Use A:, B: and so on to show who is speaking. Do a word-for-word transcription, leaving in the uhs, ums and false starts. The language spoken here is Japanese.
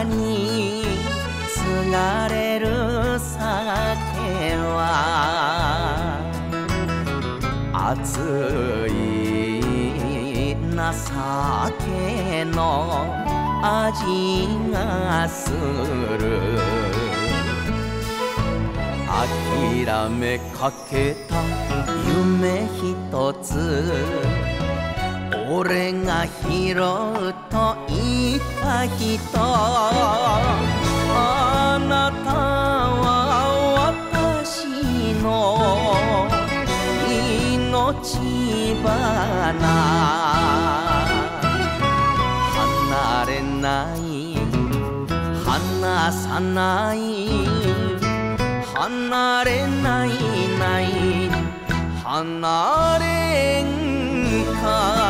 A: 空に継がれる酒は熱い情けの味がする。諦めかけた夢一つ俺が拾うと言った人、あなたは私の命花。離れない離さない離れないない離れんか